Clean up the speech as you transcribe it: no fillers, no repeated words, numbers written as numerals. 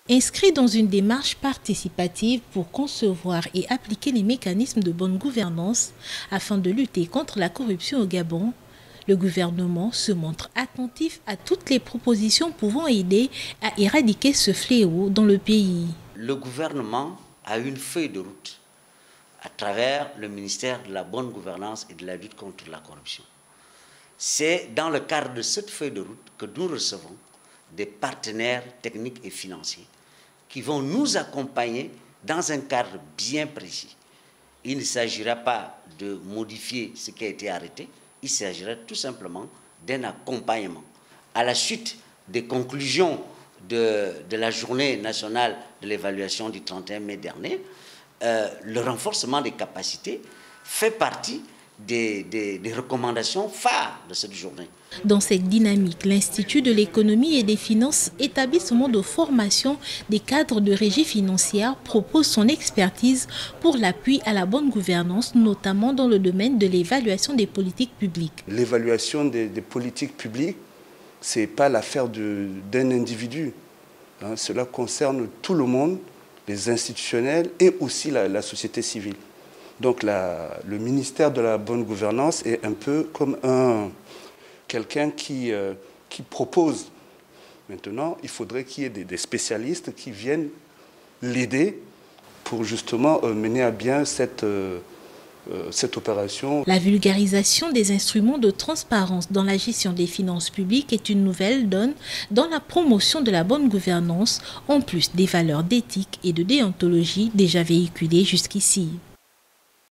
Inscrit dans une démarche participative pour concevoir et appliquer les mécanismes de bonne gouvernance afin de lutter contre la corruption au Gabon, le gouvernement se montre attentif à toutes les propositions pouvant aider à éradiquer ce fléau dans le pays. Le gouvernement a une feuille de route à travers le ministère de la bonne gouvernance et de la lutte contre la corruption. C'est dans le cadre de cette feuille de route que nous recevons des partenaires techniques et financiers qui vont nous accompagner dans un cadre bien précis. Il ne s'agira pas de modifier ce qui a été arrêté, il s'agira tout simplement d'un accompagnement. À la suite des conclusions de la journée nationale de l'évaluation du 31 mai dernier, le renforcement des capacités fait partie des recommandations phares de cette journée. Dans cette dynamique, l'Institut de l'économie et des finances, établissement de formation des cadres de régie financière, propose son expertise pour l'appui à la bonne gouvernance, notamment dans le domaine de l'évaluation des politiques publiques. L'évaluation des politiques publiques, ce n'est pas l'affaire d'un individu. Cela concerne tout le monde, les institutionnels et aussi la société civile. Donc le ministère de la bonne gouvernance est un peu comme quelqu'un qui propose. Maintenant, il faudrait qu'il y ait des spécialistes qui viennent l'aider pour justement mener à bien cette opération. La vulgarisation des instruments de transparence dans la gestion des finances publiques est une nouvelle donne dans la promotion de la bonne gouvernance, en plus des valeurs d'éthique et de déontologie déjà véhiculées jusqu'ici.